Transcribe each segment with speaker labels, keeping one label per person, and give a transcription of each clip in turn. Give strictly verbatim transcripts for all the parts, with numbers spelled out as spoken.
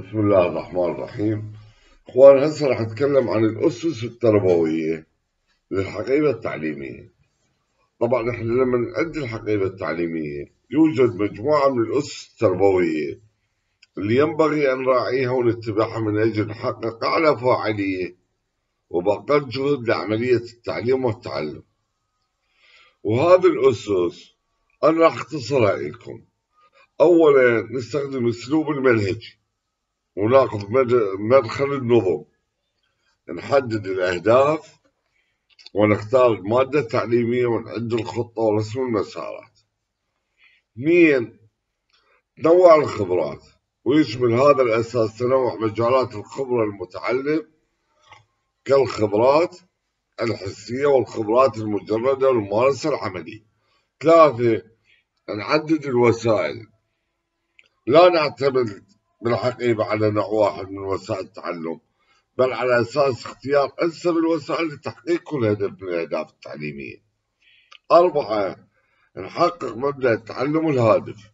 Speaker 1: بسم الله الرحمن الرحيم. اخوان هسه راح اتكلم عن الاسس التربويه للحقيبه التعليميه. طبعا احنا لما نعد الحقيبه التعليميه يوجد مجموعه من الاسس التربويه اللي ينبغي ان نراعيها ونتبعها من اجل نحقق اعلى فاعليه وباقل جهد لعمليه التعليم والتعلم. وهذه الاسس انا راح اختصرها لكم. اولا نستخدم اسلوب المنهج وناخذ مدخل النظم، نحدد الأهداف ونختار المادة التعليمية ونعد الخطة ورسم المسارات. اثنين، تنوع الخبرات، ويشمل هذا الأساس تنوع مجالات الخبرة المتعلم كالخبرات الحسية والخبرات المجردة والممارسة العملية. ثلاثة، نعدد الوسائل، لا نعتمد بالحقيقة على نوع واحد من وسائل التعلم، بل على أساس اختيار أنسب الوسائل لتحقيق كل هدف من الأهداف التعليمية. أربعة، نحقق مبدأ التعلم الهادف،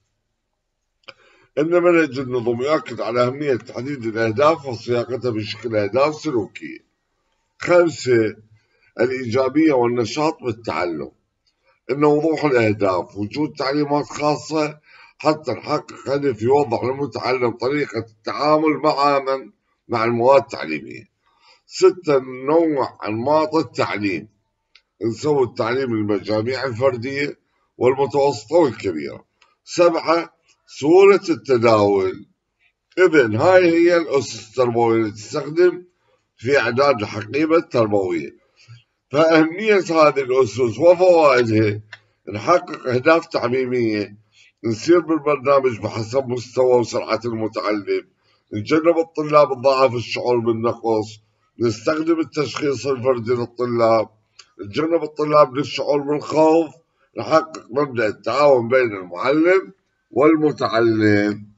Speaker 1: إن منهج النظم يؤكد على أهمية تحديد الأهداف وصياغتها بشكل أهداف سلوكية. خمسة، الإيجابية والنشاط بالتعلم، إن وضوح الأهداف، وجود تعليمات خاصة حتى نحقق هدف يوضح للمتعلم طريقة التعامل مع من مع المواد التعليمية. ستة، ننوع أنماط التعليم، نسوي التعليم للمجاميع الفردية والمتوسطة والكبيرة. سبعة، سهولة التداول. إذن هاي هي الأسس التربوية اللي تستخدم في إعداد الحقيبة التربوية. فأهمية هذه الأسس وفوائدها: نحقق أهداف تعليمية، نسير بالبرنامج بحسب مستوى وسرعة المتعلم، نجنب الطلاب الضعف الشعور بالنقص، نستخدم التشخيص الفردي للطلاب، نجنب الطلاب للشعور بالخوف، نحقق مبدأ التعاون بين المعلم والمتعلم.